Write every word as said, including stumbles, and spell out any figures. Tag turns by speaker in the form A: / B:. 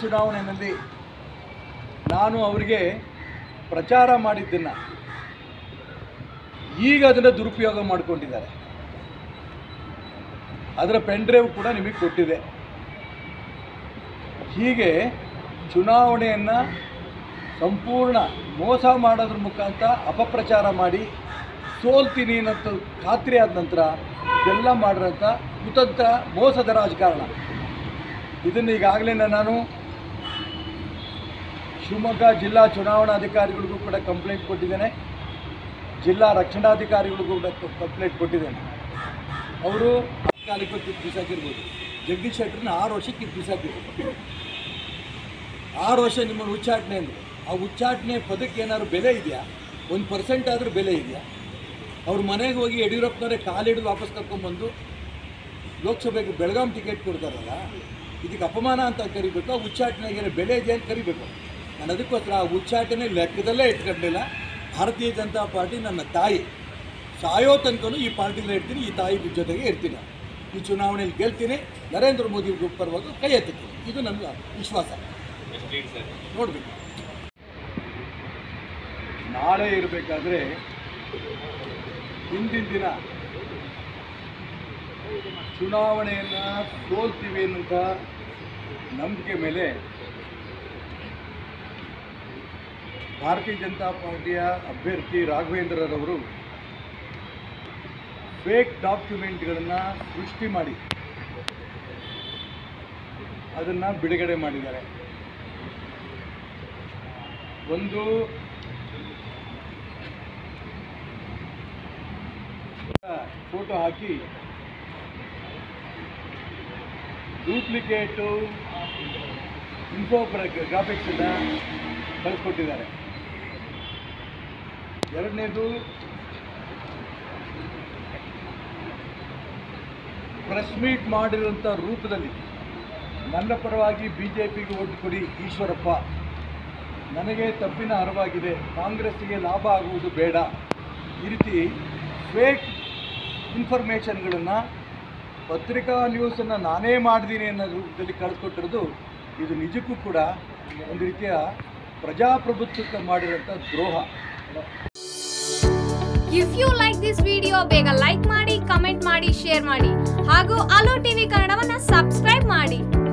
A: ಚುನಾವಣೆಯಲ್ಲಿ ನಾನು ಅವರಿಗೆ ಪ್ರಚಾರ ಮಾಡಿದ್ದನ್ನು ಈಗ ಅದನ್ನು ದುರುಪಯೋಗ ಮಾಡಿಕೊಂಡಿದ್ದಾರೆ. ಅದರ ಪೆನ್ ಡ್ರೈವ್ ಕೂಡ ನಿಮಗೆ ಕೊಟ್ಟಿದೆ. ಹೀಗೆ ಚುನಾವಣೆಯನ್ನು ಸಂಪೂರ್ಣ ಮೋಸ ಮಾಡೋದ್ರ ಮುಖಾಂತರ ಅಪಪ್ರಚಾರ ಮಾಡಿ ಸೋಲ್ತೀನಿ ಅನ್ನೋ ಖಾತ್ರಿ ಆದ ನಂತರ ಇದೆಲ್ಲ ಮಾಡಿರೋಂಥ ಕುತಂತ್ರ ಮೋಸದ ರಾಜಕಾರಣ. ಇದನ್ನು ಈಗಾಗಲೇ ನಾನು ಶಿವಮೊಗ್ಗ ಜಿಲ್ಲಾ ಚುನಾವಣಾಧಿಕಾರಿಗಳಿಗೂ ಕೂಡ ಕಂಪ್ಲೇಂಟ್ ಕೊಟ್ಟಿದ್ದೇನೆ, ಜಿಲ್ಲಾ ರಕ್ಷಣಾಧಿಕಾರಿಗಳಿಗೂ ಕೂಡ ಕಂಪ್ಲೇಂಟ್ ಕೊಟ್ಟಿದ್ದೇನೆ. ಅವರು ತಾತ್ಕಾಲಿಕ ಕಿತ್ತು ಬಿಸಾಕಿರ್ಬೋದು, ಜಗದೀಶ್ ಶೆಟ್ಟರ್ನ ಆರು ವರ್ಷಕ್ಕೆ ಕಿತ್ತು ಬಿಸಾಕಿರ್ಬೋದು. ಆರು ವರ್ಷ ನಿಮ್ಮನ್ನು ಉಚ್ಚಾಟನೆ ಅಂದರು. ಆ ಉಚ್ಚಾಟನೆ ಪದಕ್ಕೆ ಏನಾದ್ರು ಬೆಲೆ ಇದೆಯಾ? ಒಂದು ಪರ್ಸೆಂಟ್ ಆದರೂ ಬೆಲೆ ಇದೆಯಾ? ಅವ್ರ ಮನೆಗೆ ಹೋಗಿ ಯಡಿಯೂರಪ್ಪನವರೇ ಕಾಲಿಡಿದು ವಾಪಸ್ ಕರ್ಕೊಂಡ್ಬಂದು ಲೋಕಸಭೆಗೆ ಬೆಳಗಾಂ ಟಿಕೆಟ್ ಕೊಡ್ತಾರಲ್ಲ, ಇದಕ್ಕೆ ಅಪಮಾನ ಅಂತ ಕರಿಬೇಕು. ಆ ಉಚ್ಚಾಟನೆಗೆ ಬೆಲೆ ಇದೆ ಅಂತ ಕರಿಬೇಕು. ನಾನು ಅದಕ್ಕೋಸ್ಕರ ಆ ಉಚ್ಚಾಟನೆ ಲೆಕ್ಕದಲ್ಲೇ ಇಟ್ಕೊಂಡಿಲ್ಲ. ಭಾರತೀಯ ಜನತಾ ಪಾರ್ಟಿ ನನ್ನ ತಾಯಿ, ಸಾಯೋ ತನಕನೂ ಈ ಪಾರ್ಟಿಲೇ ಇರ್ತೀನಿ, ಈ ತಾಯಿ ಜೊತೆಗೆ ಇರ್ತೀನಿ. ಈ ಚುನಾವಣೆಯಲ್ಲಿ ಗೆಲ್ತೀನಿ, ನರೇಂದ್ರ ಮೋದಿ ಪರವಾಗಿ ಕೈ ಎತ್ತೀನಿ. ಇದು ನನ್ನ ವಿಶ್ವಾಸ. ನೋಡಬೇಕು. ನಾಳೆ ಇರಬೇಕಾದ್ರೆ ಹಿಂದಿನ ದಿನ ಚುನಾವಣೆಯನ್ನು ಸೋಲ್ತೀವಿ ಅನ್ನೋಂಥ ನಂಬಿಕೆ ಮೇಲೆ ಭಾರತೀಯ ಜನತಾ ಪಾರ್ಟಿಯ ಅಭ್ಯರ್ಥಿ ರಾಘವೇಂದ್ರರವರು ಫೇಕ್ ಡಾಕ್ಯುಮೆಂಟ್ಗಳನ್ನು ಸೃಷ್ಟಿ ಮಾಡಿ ಅದನ್ನು ಬಿಡುಗಡೆ ಮಾಡಿದ್ದಾರೆ. ಒಂದು ಫೋಟೋ ಹಾಕಿ ಡೂಪ್ಲಿಕೇಟು ಇನ್ಫೋ ಗ್ರಾಫಿಕ್ಸನ್ನು ಕಳಿಸ್ಕೊಟ್ಟಿದ್ದಾರೆ. ಎರಡನೇದು ಪ್ರೆಸ್ ಮೀಟ್ ಮಾಡಿರುವಂಥ ರೂಪದಲ್ಲಿ ನನ್ನ ಪರವಾಗಿ ಬಿ ಜೆ ಪಿಗೆ ಓಟ್ ಕೊಡಿ ಈಶ್ವರಪ್ಪ, ನನಗೆ ತಪ್ಪಿನ ಅರಿವಾಗಿದೆ, ಕಾಂಗ್ರೆಸ್ಸಿಗೆ ಲಾಭ ಆಗುವುದು ಬೇಡ, ಈ ರೀತಿ ಫೇಕ್ ಇನ್ಫಾರ್ಮೇಷನ್ಗಳನ್ನು ಪತ್ರಿಕಾ ನ್ಯೂಸನ್ನು ನಾನೇ ಮಾಡಿದ್ದೀನಿ ಅನ್ನೋ ರೂಪದಲ್ಲಿ ಕಳಿಸ್ಕೊಟ್ಟಿರೋದು ಇದು ನಿಜಕ್ಕೂ ಕೂಡ ಒಂದು ರೀತಿಯ ಪ್ರಜಾಪ್ರಭುತ್ವಕ್ಕೆ ಮಾಡಿರೋಂಥ ದ್ರೋಹ.
B: If you like this video ಬೇಗ ಲೈಕ್ ಮಾಡಿ, ಕಮೆಂಟ್ ಮಾಡಿ, ಶೇರ್ ಮಾಡಿ ಹಾಗೂ ಅಲೋ ಟಿವಿ ಕನ್ನಡವನ್ನ ಸಬ್ಸ್ಕ್ರೈಬ್ ಮಾಡಿ.